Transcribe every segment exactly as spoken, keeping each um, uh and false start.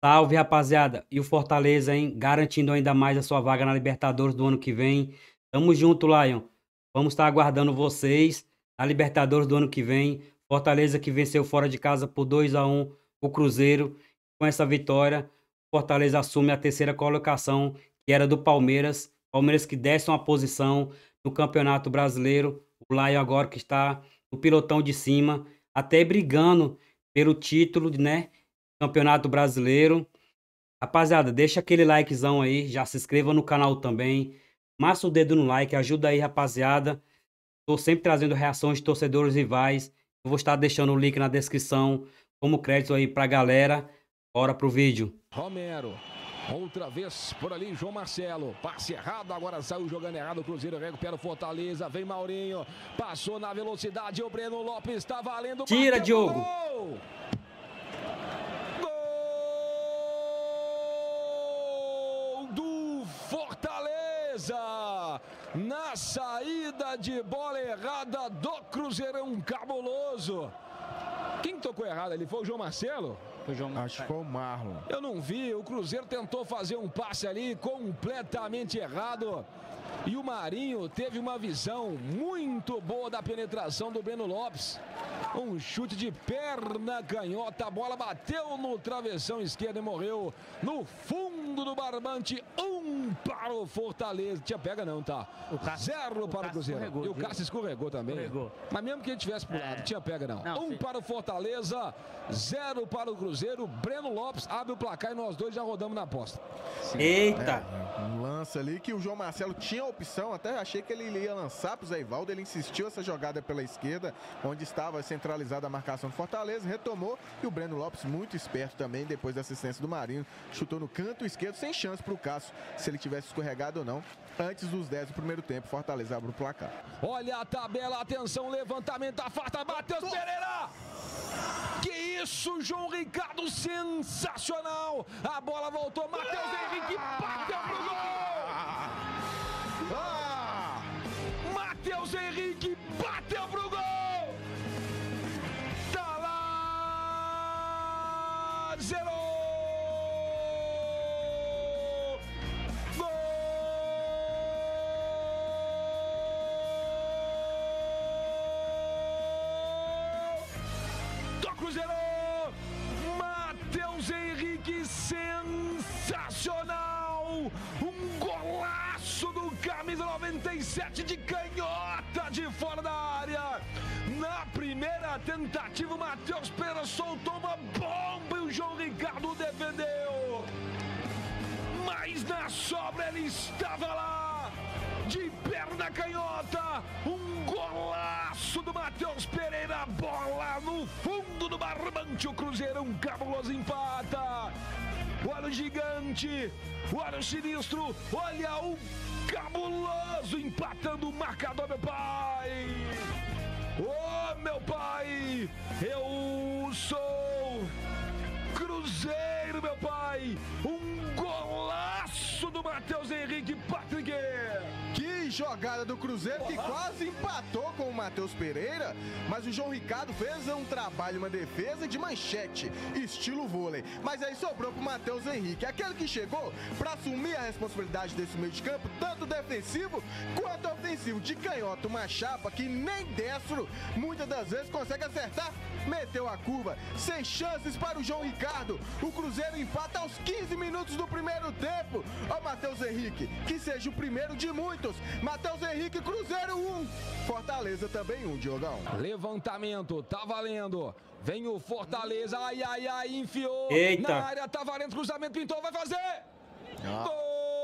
Salve, rapaziada. E o Fortaleza, hein? Garantindo ainda mais a sua vaga na Libertadores do ano que vem. Tamo junto, Lion. Vamos estar aguardando vocês na Libertadores do ano que vem. Fortaleza que venceu fora de casa por dois a um o Cruzeiro. Com essa vitória, Fortaleza assume a terceira colocação, que era do Palmeiras. Palmeiras que desce uma posição no Campeonato Brasileiro. O Lion agora que está no pilotão de cima, até brigando pelo título, né? Campeonato Brasileiro. Rapaziada, deixa aquele likezão aí, já se inscreva no canal também. Massa o dedo no like, ajuda aí, rapaziada. Tô sempre trazendo reações de torcedores rivais. Eu vou estar deixando o link na descrição como crédito aí pra galera. Bora pro vídeo. Romero, outra vez por ali, João Marcelo, passe errado, agora saiu jogando errado, o Cruzeiro recupera o Fortaleza, vem Maurinho, passou na velocidade, o Breno Lopes está valendo. Tira, Diogo! Gol! Gol do Fortaleza! Na saída de bola errada do Cruzeirão cabuloso. Quem tocou errado ali? Foi o João Marcelo? Foi o João... Acho que foi o Marlon. Eu não vi, o Cruzeiro tentou fazer um passe ali completamente errado. E o Marinho teve uma visão muito boa da penetração do Breno Lopes. Um chute de perna canhota, a bola bateu no travessão esquerdo e morreu no fundo do barbante. Um para o Fortaleza. Tinha pega não, tá? O Cássio, Zero o para o Cruzeiro. escorregou, E o viu? Cássio escorregou também. Escorregou. Mas mesmo que ele tivesse pulado, É. tinha pega não. Não, um sim. para o Fortaleza, zero para o Cruzeiro. Breno Lopes abre o placar e nós dois já rodamos na aposta. Eita! É, um lance ali que o João Marcelo tinha a opção, até achei que ele ia lançar pro Zé Ivaldo, ele insistiu essa jogada pela esquerda, onde estava centralizada a marcação do Fortaleza, retomou e o Breno Lopes, muito esperto também, depois da assistência do Marinho, chutou no canto esquerdo, sem chance pro Cássio, se ele tivesse escorregado ou não. Antes dos dez do primeiro tempo, Fortaleza abre o placar. Olha a tabela, atenção, levantamento, afasta, Matheus Pereira! Que isso, João Ricardo, sensacional! A bola voltou, Matheus Henrique bateu pro gol! Ah! Matheus Henrique bateu pro gol! Tá lá! Zerou! Cruzeiro, Matheus Henrique, sensacional, um golaço do camisa noventa e sete de canhota de fora da área. Na primeira tentativa, o Matheus Pereira soltou uma bomba e o João Ricardo defendeu. Mas na sobra ele estava lá, de perna canhota, um golaço do Matheus Pereira, bola no fundo do barbante, o Cruzeirão cabuloso empata. Olha o gigante, olha o sinistro, olha o cabuloso empatando o marcador, meu pai. Oh, meu pai, eu sou Cruzeiro, meu pai, um golaço do Matheus Henrique, Patrick. Que jogada do Cruzeiro que quase empatou com o Matheus Pereira, mas o João Ricardo fez um trabalho, uma defesa de manchete, estilo vôlei. Mas aí sobrou pro Matheus Henrique, aquele que chegou para assumir a responsabilidade desse meio de campo, tanto defensivo quanto ofensivo. De canhota, uma chapa que nem destro muitas das vezes consegue acertar, meteu a curva, sem chances para o João Ricardo. O Cruzeiro empata aos quinze minutos do primeiro tempo. Ó, Matheus Henrique, que seja o primeiro de muitos. Matheus Henrique, Cruzeiro um, Fortaleza também um, Diogão. Levantamento, tá valendo. Vem o Fortaleza, ai, ai, ai, enfiou. Eita. Na área, tá valendo, cruzamento, pintou, vai fazer. Ah. Gol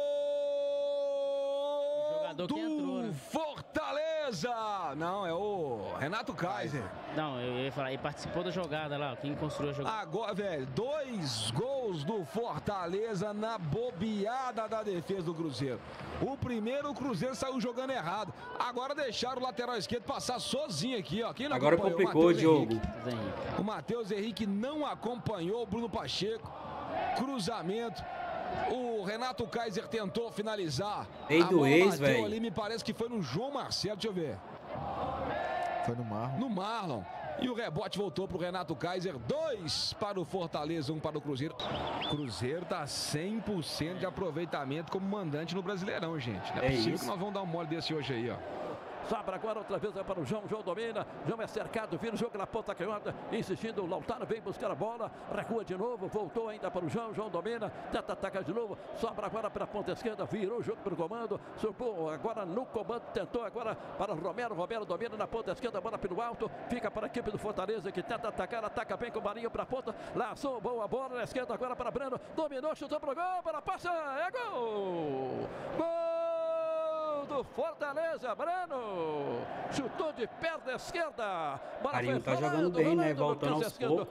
jogador do que entrou, né? Fortaleza. Não, é o Renato Kaiser. Não, eu ia falar, ele participou da jogada lá, quem construiu a jogada. Agora, velho, dois gols do Fortaleza na bobeada da defesa do Cruzeiro. O primeiro, o Cruzeiro saiu jogando errado. Agora deixaram o lateral esquerdo passar sozinho aqui, ó. Quem não Agora acompanhou? complicou, Matheus Diogo. Henrique. Matheus Henrique. O Matheus Henrique não acompanhou o Bruno Pacheco. Cruzamento. O Renato Kaiser tentou finalizar. Ei, A do bola ex, bateu velho. ali, me parece que foi no João Marcelo, deixa eu ver. Foi no Marlon. No Marlon. E o rebote voltou para o Renato Kaiser. Dois para o Fortaleza, um para o Cruzeiro. Cruzeiro tá cem por cento de aproveitamento como mandante no Brasileirão, gente. Não é, é possível isso. que nós vamos dar um mole desse hoje aí, ó. Sobra agora outra vez é para o João. João domina. João é cercado. Vira o jogo na ponta canhota. Insistindo. O Lautaro vem buscar a bola. Recua de novo. Voltou ainda para o João. João domina. Tenta atacar de novo. Sobra agora para a ponta esquerda. Virou o jogo para o comando. Subiu agora no comando. Tentou agora para o Romero. Romero domina na ponta esquerda. Bola pelo alto. Fica para a equipe do Fortaleza que tenta atacar. Ataca bem com o Marinho para a ponta. Laçou boa bola na esquerda agora para Breno. Dominou. Chutou para o gol. Para a passa. É gol. Gol do Fortaleza, Breno, chutou de perna esquerda, Marinho tá jogando bem, né, voltando aos poucos.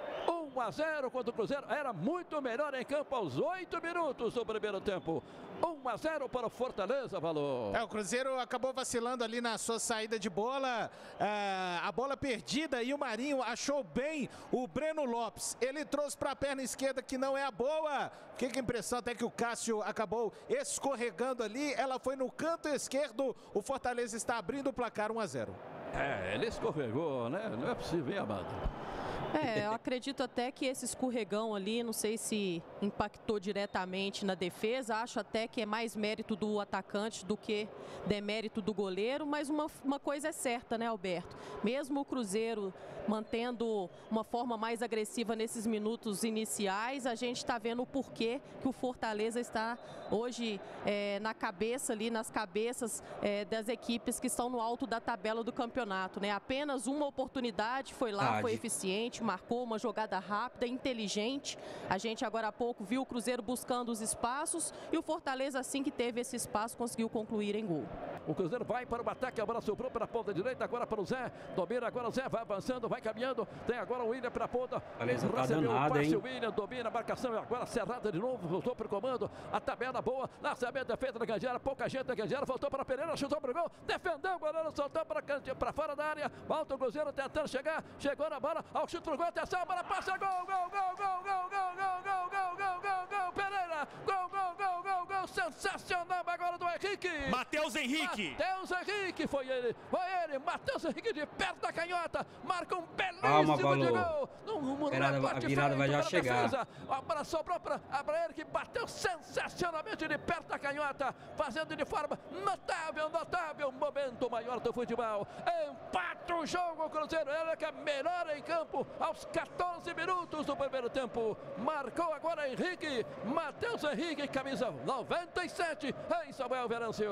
um a zero contra o Cruzeiro, era muito melhor em campo aos oito minutos do primeiro tempo. um a zero para o Fortaleza, Valor. É, o Cruzeiro acabou vacilando ali na sua saída de bola, é, a bola perdida, e o Marinho achou bem o Breno Lopes. Ele trouxe para a perna esquerda, que não é a boa. Fiquei com a impressão até que o Cássio acabou escorregando ali. Ela foi no canto esquerdo. O Fortaleza está abrindo o placar um a zero. É, ele escorregou, né? Não é possível, hein, Amado? É, eu acredito até que esse escorregão ali, não sei se impactou diretamente na defesa, acho até que é mais mérito do atacante do que demérito do goleiro, mas uma, uma coisa é certa, né, Alberto? Mesmo o Cruzeiro mantendo uma forma mais agressiva nesses minutos iniciais, a gente está vendo o porquê que o Fortaleza está hoje é, na cabeça ali, nas cabeças é, das equipes que estão no alto da tabela do campeonato, né? Apenas uma oportunidade, foi lá, ah, foi eficiente, marcou uma jogada rápida, inteligente. A gente agora há pouco viu o Cruzeiro buscando os espaços e o Fortaleza, assim que teve esse espaço, conseguiu concluir em gol. O Cruzeiro vai para o ataque, a bola sobrou para a ponta direita, agora para o Zé. Domina agora o Zé, vai avançando, vai caminhando. Tem agora o William para a ponta. Beleza, tá danado, hein? O William domina a marcação, agora cerrada de novo, voltou para o comando. A tabela boa, lançamento é feito na Candiara, pouca gente na Candiara, voltou para Pereira, chutou para o gol, defendeu o goleiro, soltou para, para fora da área. Volta o Cruzeiro tentando chegar, chegou na bola, ao chute pro gol, atenção, a bola passa, gol, gol, gol, gol, gol, gol, gol, gol, gol, gol, gol, gol, Pereira, gol, gol, gol, gol, gol, sensacional agora do Henrique. Matheus Henrique. Matheus Henrique, foi ele, foi ele, Matheus Henrique de perto da canhota, marca um belíssimo Calma, de gol. No, Virada, a virada vai já chegar. Defesa. A bola sobrou para ele que bateu sensacionalmente de perto da canhota, fazendo de forma notável, notável, momento maior do futebol. Empata o jogo, o Cruzeiro, ele que é melhor em campo aos quatorze minutos do primeiro tempo. Marcou agora Henrique, Matheus Henrique, camisa noventa e sete, em Samuel Venâncio.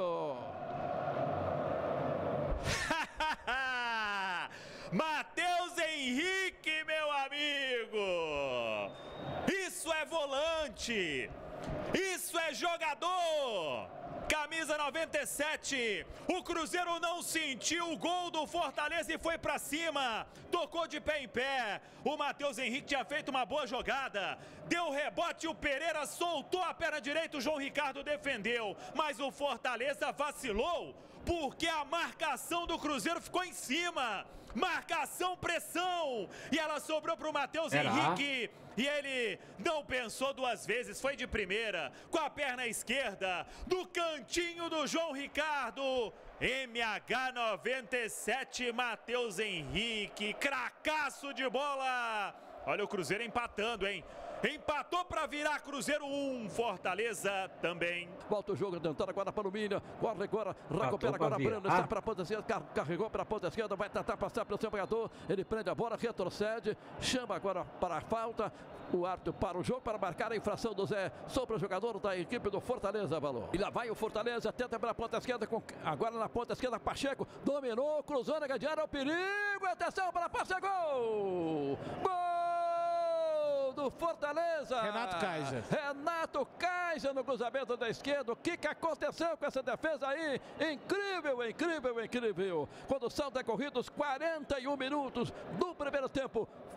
Matheus Henrique, meu amigo! Isso é volante! Isso é jogador! Camisa noventa e sete, o Cruzeiro não sentiu o gol do Fortaleza e foi pra cima, tocou de pé em pé, o Matheus Henrique tinha feito uma boa jogada, deu rebote, o Pereira soltou a perna direita, o João Ricardo defendeu, mas o Fortaleza vacilou, porque a marcação do Cruzeiro ficou em cima, marcação, pressão, e ela sobrou pro Matheus Henrique, e ele não pensou duas vezes, foi de primeira, com a perna esquerda, do cantinho do João Ricardo, M H noventa e sete, Matheus Henrique, cracaço de bola, olha o Cruzeiro empatando, hein? Empatou para virar, Cruzeiro um, Fortaleza também. Volta o jogo, tentando agora para o Milha, corre agora, recupera agora, Breno, está para a ponta esquerda, carregou para a ponta esquerda, vai tentar passar pelo seu jogador, ele prende a bola, retrocede, chama agora para a falta, o árbitro para o jogo, para marcar a infração do Zé, sobre o jogador da equipe do Fortaleza, Valor. E lá vai o Fortaleza, tenta para a ponta esquerda, com, agora na ponta esquerda, Pacheco, dominou, cruzou na grande área, o perigo, atenção para passe, gol! Gol! Do Fortaleza, Renato Kaiser. Renato Kaiser no cruzamento da esquerda. O que, que aconteceu com essa defesa aí? Incrível, incrível, incrível. Quando são decorridos quarenta e um minutos do primeiro tempo,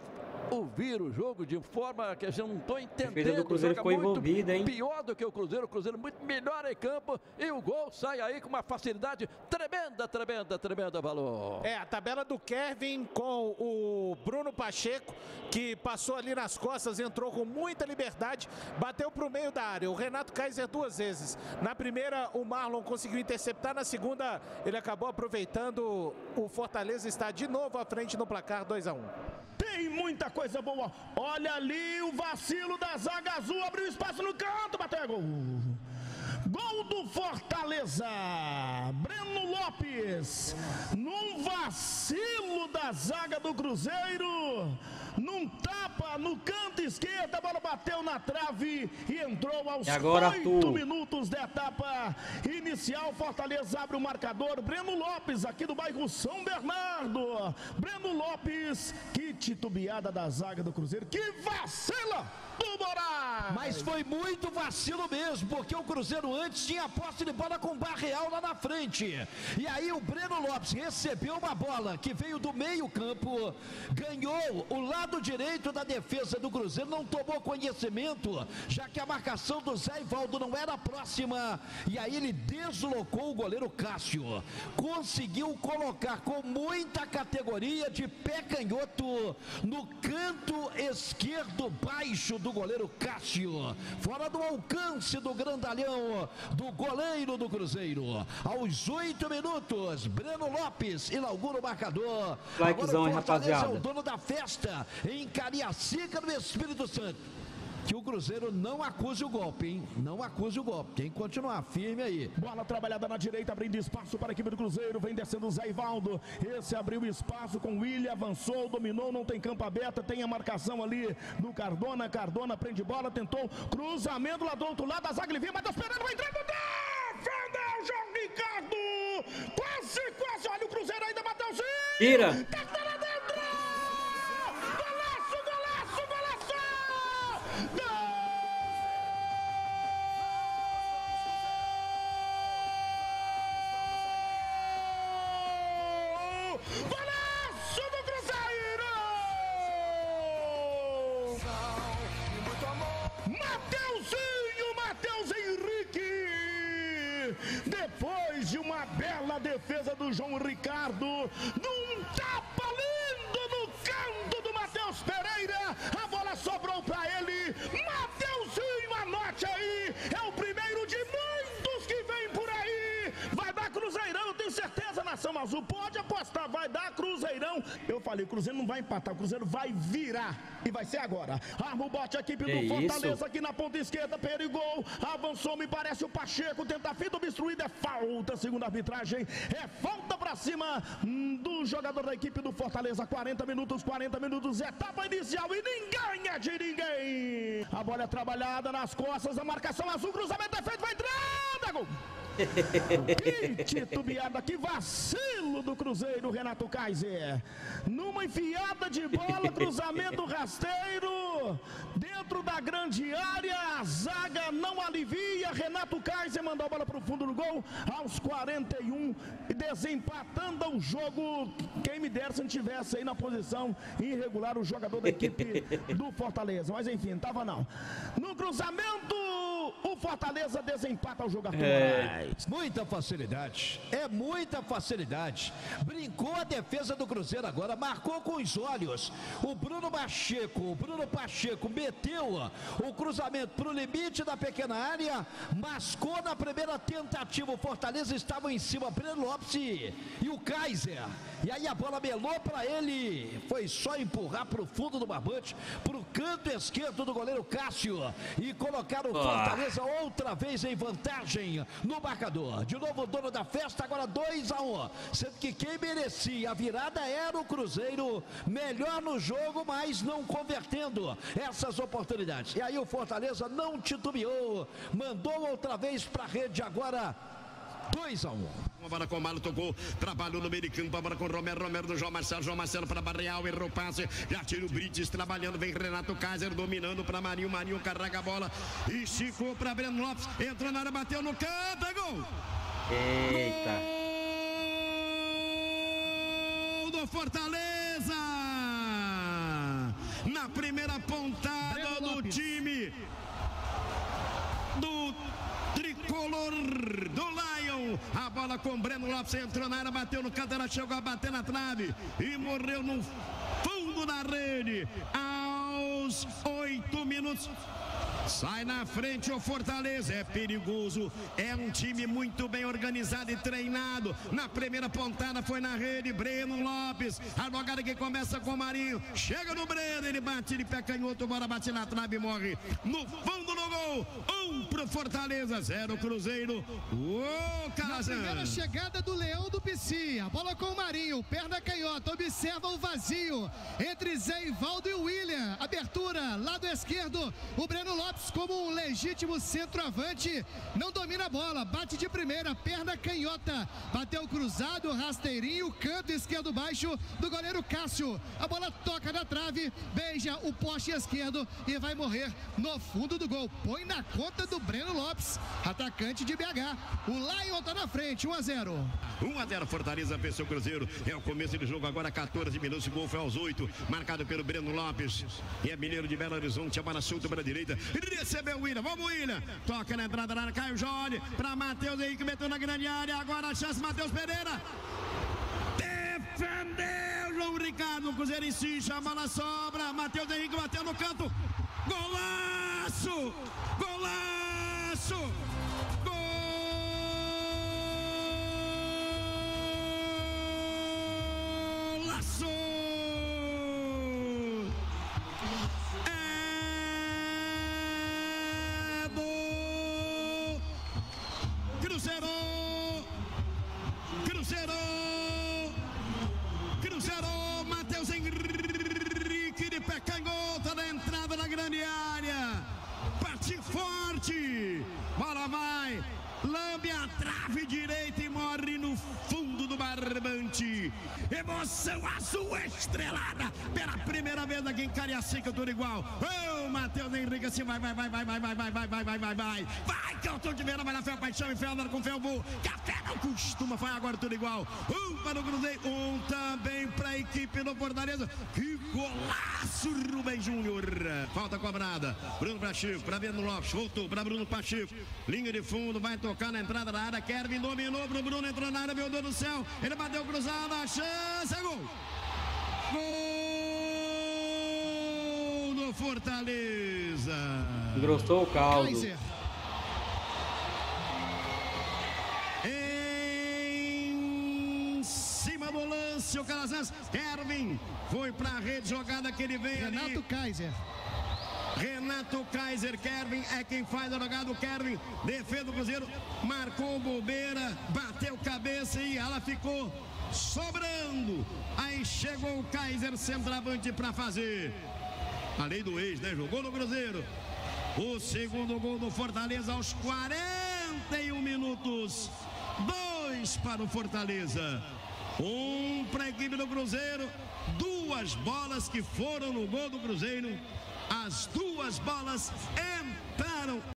ouvir o jogo de forma que a gente não estou entendendo. A defesa do Cruzeiro ficou envolvida, hein? Pior do que o Cruzeiro, o Cruzeiro muito melhor em campo e o gol sai aí com uma facilidade tremenda, tremenda, tremenda, valor. É, a tabela do Kevin com o Bruno Pacheco, que passou ali nas costas, entrou com muita liberdade, bateu para o meio da área. O Renato Kaiser duas vezes. Na primeira, o Marlon conseguiu interceptar, na segunda, ele acabou aproveitando. O Fortaleza está de novo à frente no placar dois a um. Tem muita coisa boa. Olha ali o vacilo da zaga azul. Abriu espaço no canto. Bateu. Gol. Gol do Fortaleza. Breno Lopes. Num vacilo da zaga do Cruzeiro. Num tapa no canto esquerdo. A bola bateu na trave e entrou aos oito minutos da etapa inicial. Fortaleza abre o marcador. Breno Lopes, aqui do bairro São Bernardo. Breno Lopes. Que titubeada da zaga do Cruzeiro. Que vacila do Moraes. Mas foi muito vacilo mesmo, porque o Cruzeiro antes tinha a posse de bola com o Barreal lá na frente. E aí o Breno Lopes recebeu uma bola que veio do meio campo, ganhou o lado direito da defesa do Cruzeiro, não tomou conhecimento, já que a marcação do Zé Ivaldo não era próxima. E aí ele deslocou o goleiro Cássio. Conseguiu colocar com muita categoria de pé canhoto no canto esquerdo baixo do goleiro Cássio, fora do alcance do grandalhão do goleiro do Cruzeiro. Aos oito minutos, Breno Lopes inaugura o marcador. Likezão, hein, rapaziada? É o dono da festa em Cariacica, no Espírito Santo. Que o Cruzeiro não acuse o golpe, hein? Não acuse o golpe. Tem que continuar firme aí. Bola trabalhada na direita, abrindo espaço para a equipe do Cruzeiro. Vem descendo o Zé Ivaldo. Esse abriu espaço com o William, avançou, dominou, não tem campo aberto. Tem a marcação ali do Cardona. Cardona prende bola, tentou cruzamento lá do outro lado. A zaga ele vinha, mas tá esperando, vai entrando. Defendeu o João Ricardo. Quase, quase. Olha o Cruzeiro ainda, Matheusinho. Tira. Tá lá dentro. Golaço, golaço, golaço. Gol! Golaço do Cruzeiro! Mateuzinho, Matheus Henrique! Depois de uma bela defesa do João Ricardo, num tapa lindo no canto do Matheus Pereira, a bola sobrou para ele. Mateuzinho, anote aí, é o primeiro de muitos que vem por aí. Vai dar Cruzeirão, eu tenho certeza, Nação Azul, pode apostar, vai dar Cruzeirão. Eu falei, o Cruzeiro não vai empatar, o Cruzeiro vai virar, e vai ser agora. Arma o bote, a equipe do que Fortaleza isso? aqui na ponta esquerda, perigou, avançou, me parece o Pacheco, tenta a fita obstruída, é falta, segundo a arbitragem, é falta pra cima hum, do jogador da equipe do Fortaleza. Quarenta minutos, quarenta minutos, etapa inicial e ninguém é de ninguém. A bola é trabalhada nas costas, a marcação azul, cruzamento é feito, vai entrando, gol! Que titubeada, que vacilo do Cruzeiro, Renato Kaiser. Numa enfiada de bola, cruzamento rasteiro, dentro da grande área, a zaga não alivia. Renato Kaiser mandou a bola para o fundo do gol aos quarenta e um, desempatando o jogo. Quem me dera se não tivesse aí na posição irregular o jogador da equipe do Fortaleza, mas enfim, tava não. No cruzamento, o Fortaleza desempata o jogo. É, muita facilidade, é muita facilidade. Brincou a defesa do Cruzeiro agora, marcou com os olhos. O Bruno Pacheco, o Bruno Pacheco meteu o cruzamento para o limite da pequena área, mascou na primeira tentativa. O Fortaleza estava em cima, Breno Lopes e o Kaiser. E aí a bola melou para ele, foi só empurrar para o fundo do barbante, para o canto esquerdo do goleiro Cássio e colocar o Fortaleza outra vez em vantagem no marcador. De novo o dono da festa, agora dois a um, sendo que quem merecia a virada era o Cruzeiro, melhor no jogo, mas não convertendo essas oportunidades. E aí o Fortaleza não titubeou, mandou outra vez para a rede, agora dois a um. Uma bola com o Malo, tocou, trabalhou no meio de campo, a bola com o Romero, Romero do João Marcelo, João Marcelo para Barreal, errou o passe, já tira o Brites trabalhando, vem Renato Kaiser dominando para Marinho, Marinho carrega a bola, esticou para Breno Lopes, entrou na área, bateu no canto, é gol! Eita! Gol do Fortaleza! Na primeira pontada do time do tricolor do Lion. A bola com Breno Lopes, entrou na área, bateu no canto, ela chegou a bater na trave e morreu no fundo da rede. Aos oito minutos. Sai na frente o Fortaleza, é perigoso, é um time muito bem organizado e treinado. Na primeira pontada foi na rede, Breno Lopes, a jogada que começa com o Marinho, chega no Breno, ele bate de pé canhoto, bola bate na trave e morre no fundo do gol. Um pro Fortaleza, zero Cruzeiro. Ô, Calazan. Na primeira chegada do Leão do Pici, a bola com o Marinho, perna canhota, observa o vazio entre Zé Ivaldo e o William, abertura, lado esquerdo, o Breno Lopes como um legítimo centroavante, não domina a bola, bate de primeira, perna canhota, bateu cruzado, rasteirinho, canto esquerdo baixo do goleiro Cássio, a bola toca na trave, beija o poste esquerdo e vai morrer no fundo do gol, põe na conta do Breno Lopes, atacante de B H. O Lion tá na frente, um a zero. um a zero Fortaleza, venceu o Cruzeiro, é o começo do jogo agora, quatorze minutos, o gol foi aos oito, marcado pelo Breno Lopes, e é mineiro de Belo Horizonte, a bola solta para a direita, recebeu o William, vamos William, toca na entrada da área, Caio Jorge, para Matheus Henrique, meteu na grande área, agora a chance, Matheus Pereira, defendeu João Ricardo, o Cruzeiro insiste, a bola sobra, Matheus Henrique bateu no canto, golaço, golaço, golaço. Cruzeiro, Cruzeiro, Cruzeiro, Matheus Henrique de pé canhota na entrada da grande área, bate forte, bola vai, lambe a trave direita e morre no fundo do barbante. Emoção azul estrelada pela primeira vez aqui em Cariacica, tudo igual. Ô, oh, Matheus Henrique, assim vai, vai, vai, vai, vai, vai, vai, vai, vai, vai, vai, vai, vai, que eu tô de vendo, vai na fé, paixão e fé, andando com fé, eu vou. Café não costuma, vai agora tudo igual. Um para o Cruzeiro, um também para a equipe do Fortaleza. Que golaço, Rubem Júnior. Falta cobrada. Bruno Pacheco, para Breno Lopes, voltou para Bruno Pacheco. Linha de fundo, vai tocar na entrada da área. Kevin dominou pro Bruno, entrou na área, meu Deus do céu. Ele bateu cruzado, a chance, é gol. Gol do Fortaleza. Engrossou o caldo. Kaiser. Em cima do lance, o Calazans. Erwin foi pra rede, jogada que ele vem ali. Renato Kaiser. Renato Kaiser, Kevin é quem faz a jogada, o Kevin, defesa do Cruzeiro, marcou bobeira, bateu cabeça e ela ficou sobrando. Aí chegou o Kaiser, centroavante, para fazer a lei do ex, né? Jogou no Cruzeiro. O segundo gol do Fortaleza aos quarenta e um minutos. Dois para o Fortaleza. Um para a equipe do Cruzeiro. Duas bolas que foram no gol do Cruzeiro. As duas bolas